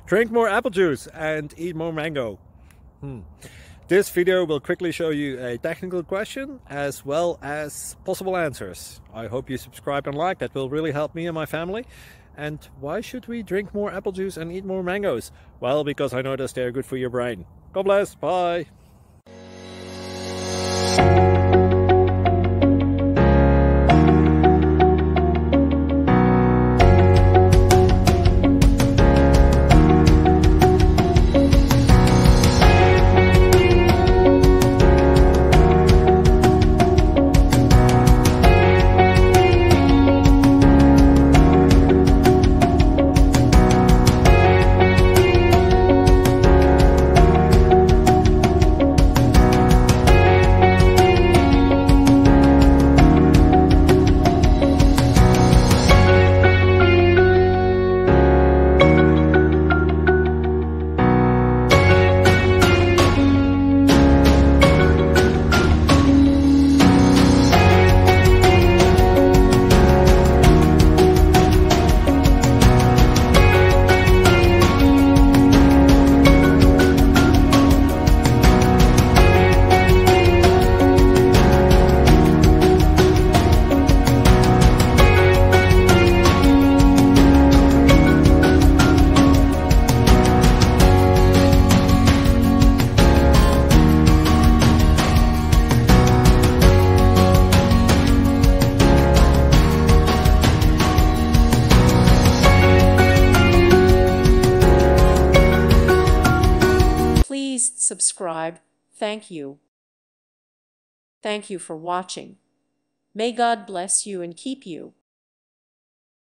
Drink more apple juice and eat more mango. This video will quickly show you a technical question as well as possible answers. I hope you subscribe and like, that will really help me and my family. And why should we drink more apple juice and eat more mangoes? Well, because I noticed they're good for your brain. God bless, bye! Please subscribe. Thank you. Thank you for watching. May God bless you and keep you.